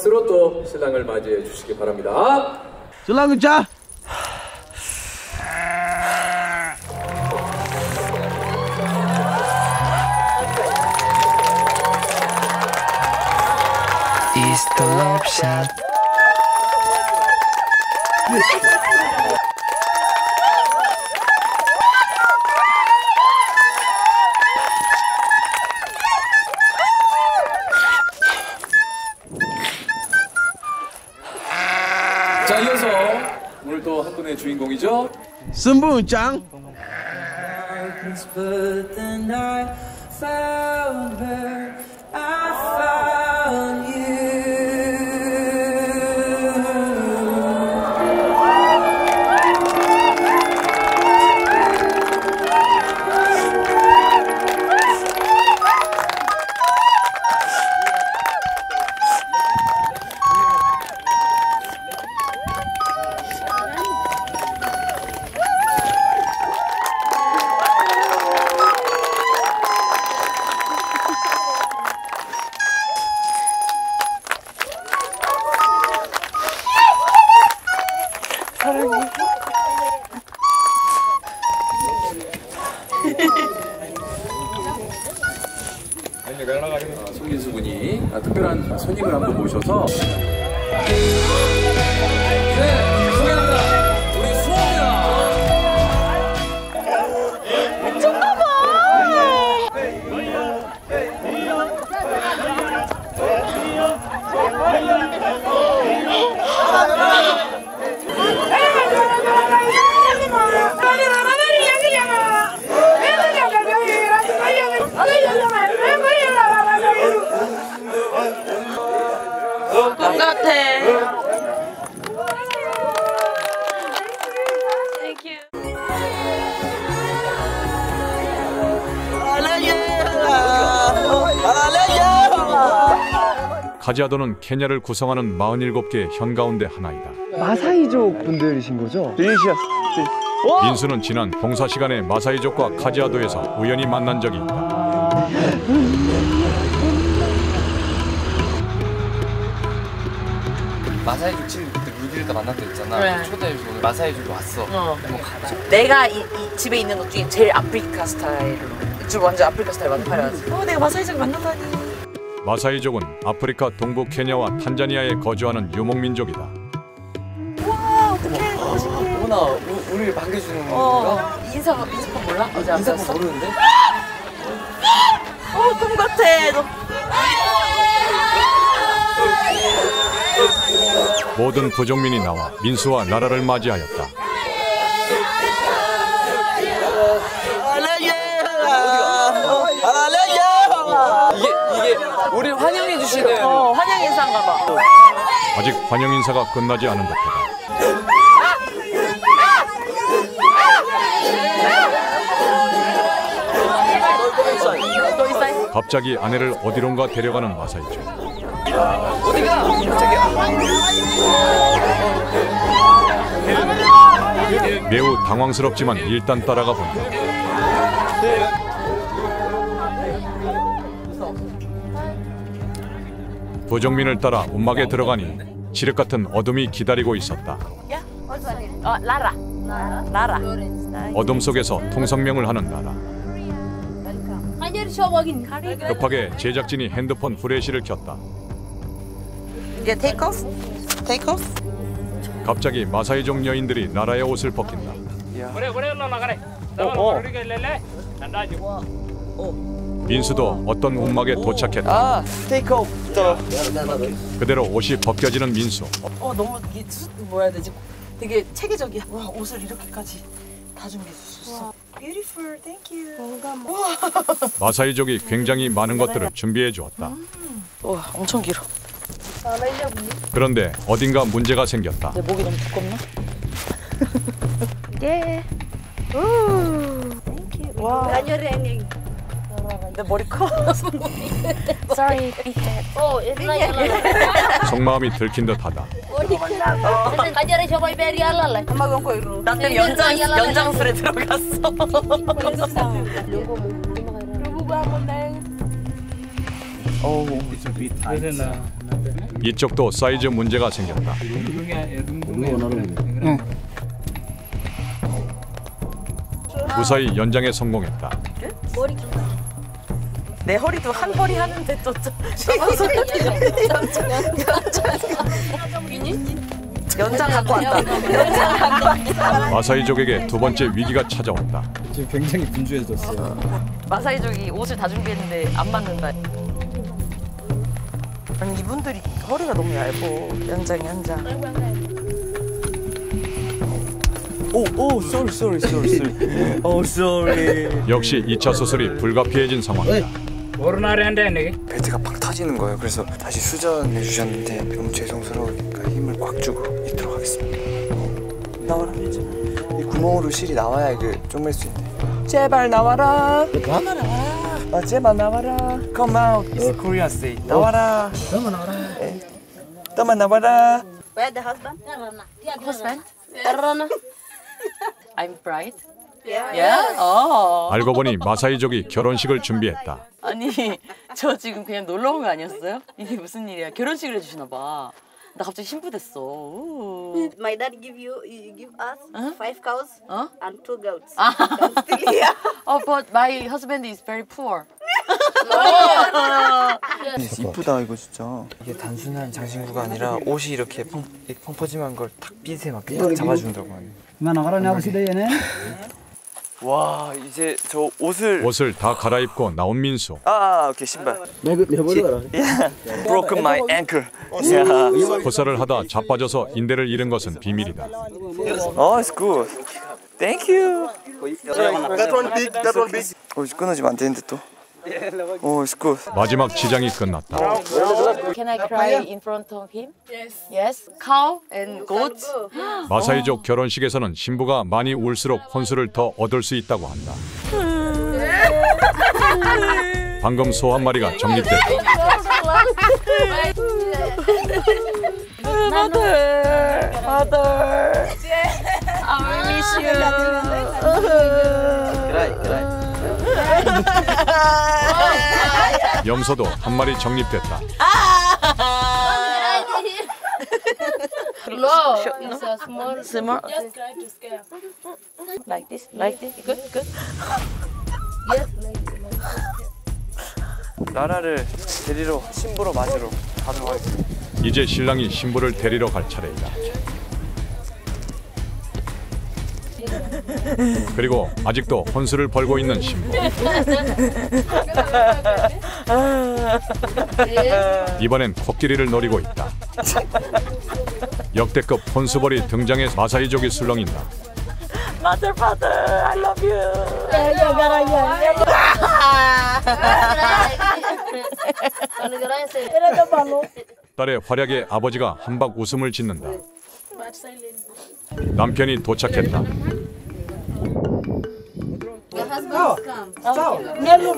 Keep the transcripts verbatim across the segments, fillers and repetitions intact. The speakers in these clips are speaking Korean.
박수로 또 신랑을 맞이해 주시기 바랍니다. 신랑은 자. It's the love shot. 자, 이어서 오늘 또 한 분의 주인공이죠. 승부장. 송민수 분이 특별한 손님을 한번 모셔서 네, 소개합니다. 우리 수호입니다. 미쳤나봐. 똑같아. Thank you. 카지아도는 케냐를 구성하는 마흔일곱 개의 현 가운데 하나이다. 마사이족 분들이신 거죠? 딜리셔스. 민수는 지난 봉사 시간에 마사이족과 카지아도에서 우연히 만난 적이 있다. 마사이족 집 그때 루디를 만날 때 있잖아. 네. 초대해서 오늘 마사이족이 왔어. 어. 한번 가보자. 내가 이, 이 집에 있는 것 중에 제일 아프리카 스타일로. 이 완전 아프리카 스타일 완전 화려하지. 어, 내가 마사이족 만나다니. 마사이족은 아프리카 동부 케냐와 탄자니아에 거주하는 유목민족이다. 와, 어떡해. 멋있게. 어머나, 우, 우리를 반겨주는 건가? 어, 인사가, 인사가 몰라? 어제 안 인사가 배웠어? 모르는데? 어, 꿈 같아. 너. 모든 부족민이 나와 민수와 나라를 맞이하였다. 이게, 이게 우리를 환영해 주시는. 어, 환영 인사인가 봐. 아직 환영 인사가 끝나지 않은 듯하다. 갑자기 아내를 어디론가 데려가는 마사이족. 어디가? 매우 당황스럽지만 일단 따라가 본다. 부족민을 따라 움막에 들어가니 칠흑 같은 어둠이 기다리고 있었다. 어, 라라. 라라. 어둠 속에서 통성명을 하는 나라. 급하게 제작진이 핸드폰 플래시를 켰다. 이제 테이크 오프? 테이크 오프? 갑자기 마사이족 여인들이 나라의 옷을 벗긴다. 민수도 어떤 움막에 도착했다. 아, 테이크 오프. 그대로 옷이 벗겨지는 민수. 어, 너무 이게 수, 뭐 해야 되지? 되게 체계적이야. 와, 옷을 이렇게까지 다 준비해줬어. Beautiful, thank you. 와. 마사이족이 굉장히 많은 것들을 준비해 주었다. 음. 와, 엄청 길어. 그런데 어딘가 문제가 생겼다. 내 목이 너무 두껍나? 예. 오. 땡큐. 와. 내 머리 커. Sorry, big head. Oh, it's like 속마음이 들킨 듯하다. 나 때문에 연장 연장술에 들어갔어. 오. 이쪽도 사이즈 문제가 생겼다. 무사히 연장에 성공했다. 내 허리도 한 허리 하는데 또 연장 갖고 왔다. 연장 갖고 왔다. 마사이족에게 두 번째 위기가 찾아왔다. 지금 굉장히 분주해졌어요. 마사이족이 옷을 다 준비했는데 안 맞는다. 아니 이분들이 허리가 너무 얇어. 연장이 연장. 오, 오, sorry, sorry, sorry, sorry. Oh, sorry. 역시 이 차 수술이 불가피해진 상황이다. 벨트가 팍 터지는 거예요. 그래서 다시 수전해 주셨는데 너무 죄송스러우니까 힘을 꽉 주고 있도록 하겠습니다. 나와라. 이 구멍으로 실이 나와야 이게 쪼맬 수 있네. 제발 나와라. 나와라. 아, 제발 나와라. Come out. It's Korean say. 나와라. 너만 나와라. 너만 나와라. Where the husband? Husband? I'm bride. Yeah. 어. 알고 보니 마사이족이 결혼식을 준비했다. 아니 저 지금 그냥 놀러 온 거 아니었어요? 이게 무슨 일이야? 결혼식을 해주시나 봐. 나 갑자기 신부됐어. 우. My dad give you, you give us Huh? five cows Huh? and two goats. Oh, but my husband is very poor. 이쁘다 이거 진짜. 이게 단순한 장신구가 아니라 옷이 이렇게 펑, 펑퍼짐한 걸 탁 핀세 막 딱 잡아준다고 하네. 와 이제 저 옷을 옷을 다 갈아입고 나온 민수. 아 오케이 신발. Yeah. Broken my ankle. Yeah. 풋살을 하다 자빠져서 인대를 잃은 것은 비밀이다. Oh, it's good. Thank you. That one big. That one big. 어 끊어지면 안 되는데 또. Oh, it's good. 마지막 지장이 끝났다. Can I cry in front of him? Yes. Yes. Cow and goats. 마사이족 결혼식에서는 신부가 많이 울수록 혼수를 더 얻을 수 있다고 한다. 방금 소 한 마리가 정립됐다. Mother, mother. I miss you. 염소도 한 마리 정립됐다. No, it's a small. Small. Just try to scare. Like this, like this. Good, good. Yes, like this. 나라를 데리러 신부로 맞으러 가도록 하겠습니다. 이제 신랑이 신부를 데리러 갈 차례이다. 그리고 아직도 혼수를 벌고 있는 신부. 이번엔 코끼리를 노리고 있다. 역대급 혼수벌이 등장해 마사이족이 술렁인다. Mother, father, I love you. 딸의 활약에 아버지가 한박 웃음을 짓는다. 남편이 도착했다. Your husband come.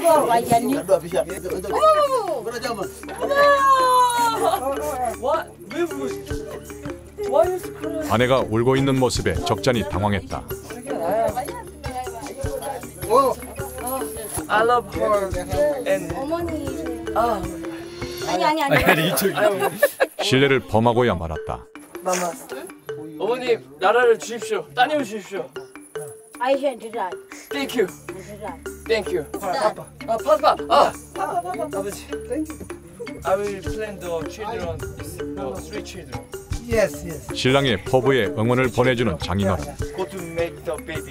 아내가 울고 있는 모습에 적잖이 당황했다. I love her and 아니 아니 아니. 신뢰를 범하고야 말았다. 어머님 나라를 주십시오. 따님을 주십시오. I hate that. Thank you. Thank you. 파파. 아 파파. 아. 아버지. I will plan the children. The three children. 신랑의 포부에 응원을 보내주는 장인어른. go to make the baby.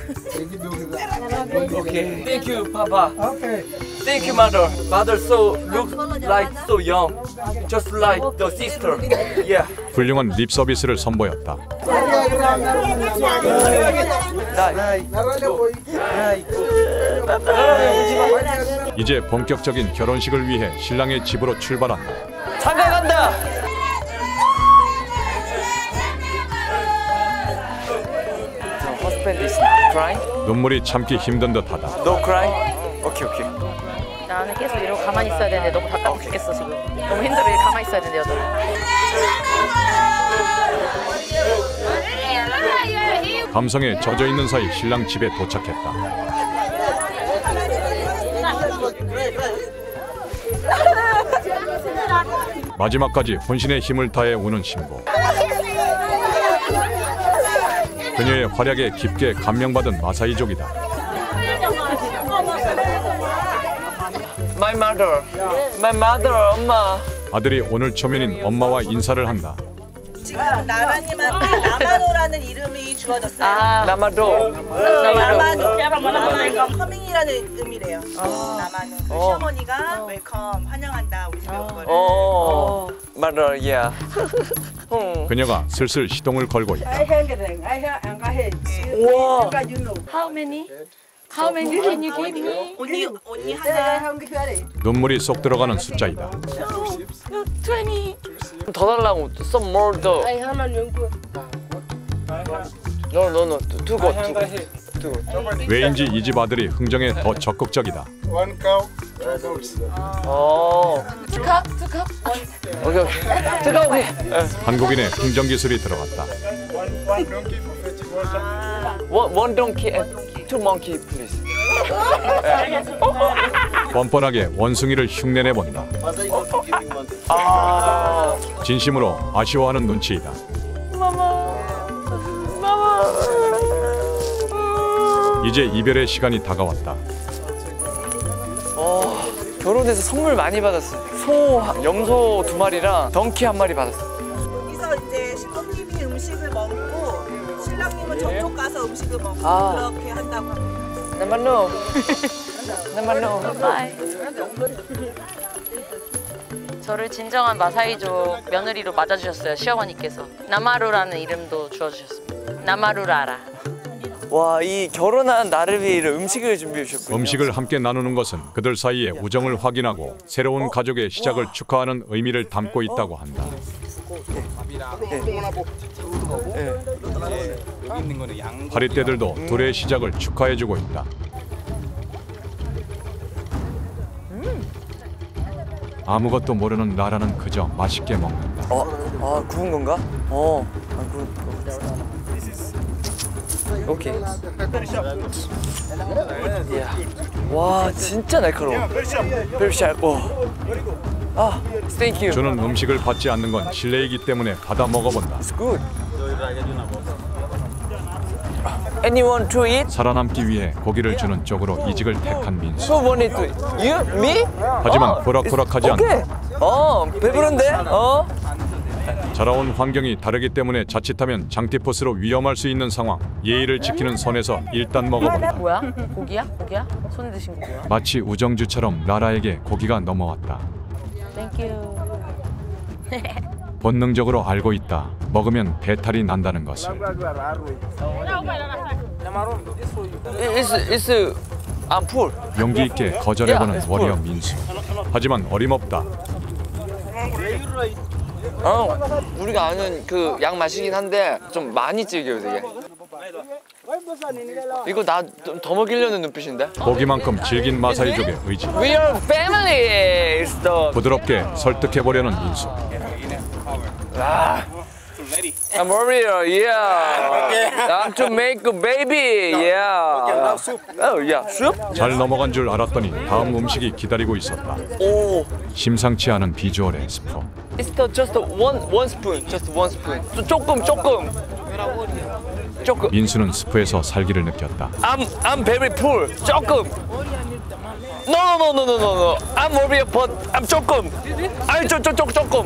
Okay. Thank you, Papa. Okay. Thank you, Mother. Mother so look like so young, just like the sister. Yeah. 훌륭한 립 서비스를 선보였다. 이제 본격적인 결혼식을 위해 신랑의 집으로 출발한다. 장가 간다. Husband is crying. 눈물이 참기 힘든 듯하다. No crying. Okay, okay. 나는 계속 이러고 가만히 있어야 되는데 너무 답답해 죽겠어 지금. 너무 힘들어. 가만히 있어야 되는데 여자. 감성에 젖어 있는 사이 신랑 집에 도착했다. 마지막까지 혼신의 힘을 다해 우는 신부. 그녀의 활약에 깊게 감명받은 마사이족이다. My mother. My mother, 엄마. 아들이 오늘 초면인 엄마와 인사를 한다. 지금 나라님한테 나마노라는 이름이 주어졌어요. 아, 나마도. 나마노. 나마노. 커밍이라는 의미래요. 나마노. 그 시어머니가 웰컴 환영한다 우리 집에 온 거를. 어, mother, yeah. 그녀가 슬슬 시동을 걸고 있다. 와. How many? How many can you give me? 언니 언니 하나. 눈물이 쏙 들어가는 숫자이다. twenty. 더 달라고. Some more 더. I have a new No, no, no. 두고, 두고. 두고. 왜인지 이 집 아들이 흥정에 더 적극적이다. 어. Two cup, two cup. 오케이, 오케이. 뜨거워. 한국인의 흥정 기술이 들어갔다. One, one donkey and two monkey, please. 뻔뻔하게 원숭이를 흉내내 본다. 아. 진심으로 아쉬워하는 눈치이다. 이제 이별의 시간이 다가왔다. 어, 결혼해서 선물 많이 받았어. 소, 염소 두 마리랑 덩키 한 마리 받았어. 여기서 이제 신부님이 음식을 먹고 신랑님은 저쪽 가서 음식을 먹고 아. 그렇게 한다고 합니다. 나만노. 나만노. Bye. 저를 진정한 마사이족 며느리로 맞아주셨어요. 시어머니께서 나마루라는 이름도 주어주셨습니다. 나마루라라. 와, 이 결혼한 나를 위해 이런 음식을 준비해 주셨군요. 음식을 함께 나누는 것은 그들 사이의 우정을 확인하고 새로운 가족의 시작을 축하하는 의미를 담고 있다고 한다. 파리떼들도 둘의 시작을 축하해주고 있다. 아무것도 모르는 나라는 그저 맛있게 먹는다. 어, 아 구운 건가? 어, 아 구운 거. 오케이. 이야, 와 진짜 날카로워. 베리샬. 오. 아, thank you. 주는 음식을 받지 않는 건 실례이기 때문에 받아 먹어본다. It's good. Anyone to eat? 살아남기 위해 고기를 주는 쪽으로 이직을 택한 민수. Who wanted to eat? You? Me? 하지만 호락호락하지 않다. 오케이. 어, 배부른데? 어? 자라온 환경이 다르기 때문에 자칫하면 장티푸스로 위험할 수 있는 상황. 예의를 지키는 선에서 일단 먹어본다. 뭐야? 고기야? 고기야? 손에 드신 거 뭐야? 마치 우정주처럼 라라에게 고기가 넘어왔다. Thank you. 본능적으로 알고 있다. 먹으면 배탈이 난다는 것을. It's it's I'm full. 용기 있게 거절해보는 워리어 민수. 하지만 어림없다. 어, 우리가 아는 그 양 맛이긴 한데 좀 많이 질겨요 되게. 이거 나 더 먹이려는 눈빛인데? 고기만큼 질긴 마사이족의 의지. We are family. It's the. 부드럽게 설득해보려는 민수. 아, I'm warrior. Yeah. I'm to make a baby. Yeah. Oh yeah. Soup? 잘 넘어간 줄 알았더니 다음 음식이 기다리고 있었다. 오. 심상치 않은 비주얼의 스프. It's the just one one spoon. Just one spoon. 조- 조금 조금. 조금. 민수는 스프에서 살기를 느꼈다. I'm I'm very full. 조금. No no no no no no. I'm warrior but I'm 조금. 아니 조조조 조금.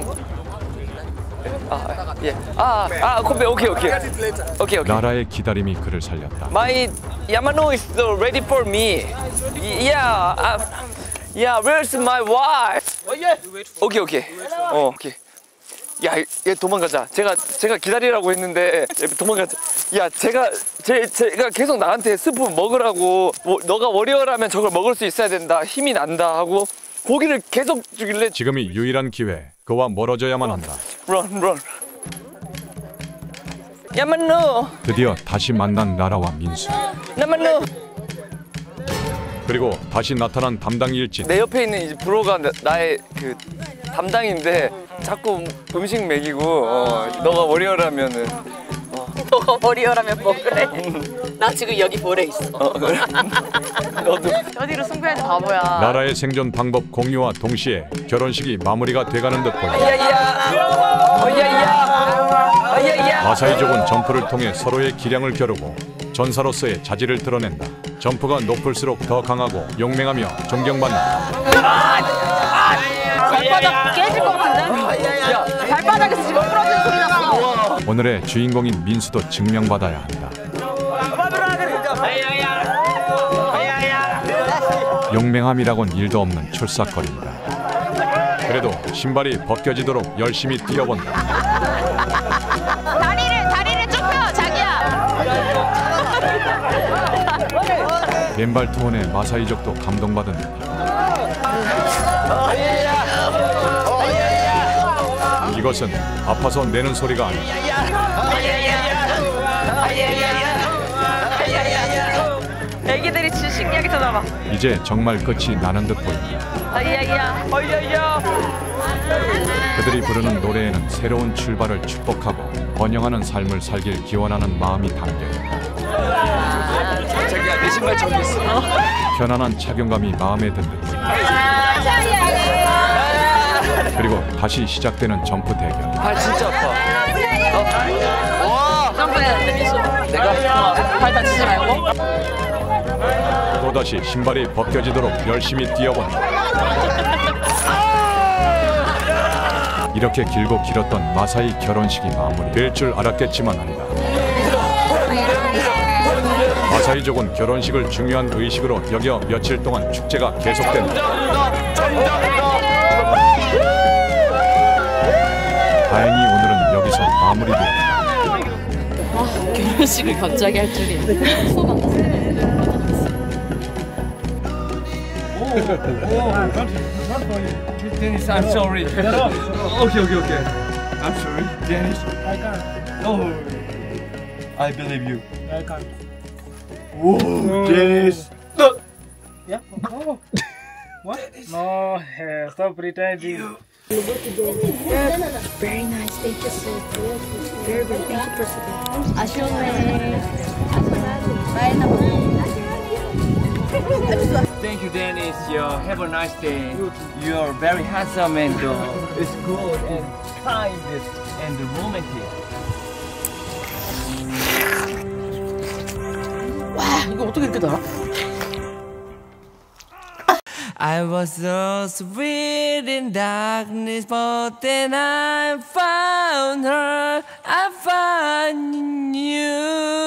아 예. 아 아 커피 오케이 오케이. 오케이 오케이. 라라의 기다림이 그를 살렸다. My Yamano is ready for me. Yeah. I'm, yeah. Where's my wife? 오케이 오케이. 어 오케이. 야, 얘 도망가자. 제가 제가 기다리라고 했는데 얘 도망가자. 야, 제가 제 제가 계속 나한테 스프 먹으라고. 뭐, 너가 워리어라면 저걸 먹을 수 있어야 된다. 힘이 난다 하고 고기를 계속 주길래 지금이 유일한 기회. 그와 멀어져야만 한다. run run. 야만노. 드디어 다시 만난 라라와 민수. 야만노. 그리고 다시 나타난 담당 일진. 내 옆에 있는 이제 브로가 나, 나의 그 담당인데 자꾸 음식 먹이고 어, 너가 워리어라면은 어. 너가 머리열하면 뭐 그래? 나 지금 여기 볼에 있어. 어 그래? 너도 어디로 승부해야지 바보야. 나라의 생존 방법 공유와 동시에 결혼식이 마무리가 돼가는 듯 보인다. 야야 어야야 어야야 마사이족은 점프를 통해 서로의 기량을 겨루고 전사로서의 자질을 드러낸다. 점프가 높을수록 더 강하고 용맹하며 존경받는다. 발바닥 깨질 것 같은데? 야, 발바닥에서 지금 부러지는 소리 났어. 오늘의 주인공인 민수도 증명받아야 한다. 용맹함이라곤 일도 없는 출사거리이다. 그래도 신발이 벗겨지도록 열심히 뛰어본다. 다리를 다리를 쭉 펴, 자기야. 맨발 투혼의 마사이족도 감동받은 듯. 이것은 아파서 내는 소리가 아니다. 애기들이 진짜 신기하게 쳐다봐. 이제 정말 끝이 나는 듯 보인다. 아야야, 아야야. 그들이 부르는 노래에는 새로운 출발을 축복하고 번영하는 삶을 살길 기원하는 마음이 담겨있다. 자기야 내 신발 저기 있어. 편안한 착용감이 마음에 든 듯. 그리고 다시 시작되는 점프 대결. 발 진짜 아파. 어? 와. 점프해야 돼, 미소. 내가 발 다치지 말고. 또다시 신발이 벗겨지도록 열심히 뛰어본다. 이렇게 길고 길었던 마사이 결혼식이 마무리될 줄 알았겠지만 아니다. 마사이족은 결혼식을 중요한 의식으로 여겨 며칠 동안 축제가 계속된다. 다행히 오늘은 여기서 마무리된다. 아, 결혼식을 갑자기 할 줄이야. 수업 안 났어. Dennis, I'm sorry. Okay, okay, okay. I'm sorry, Dennis. I can't. Oh, I believe you. I can't. Oh, Dennis. No. Yeah. Oh. What? No, uh, stop pretending. Very nice. Thank you so much. Very good. Thank you for sitting. 아쉬웠네. Thank you, Dennis. You have a nice day. You are very handsome and uh, it's good and kind and romantic. 와, 이거 어떻게 이렇게 달아? I was so sweet in darkness, but then I found her. I found you.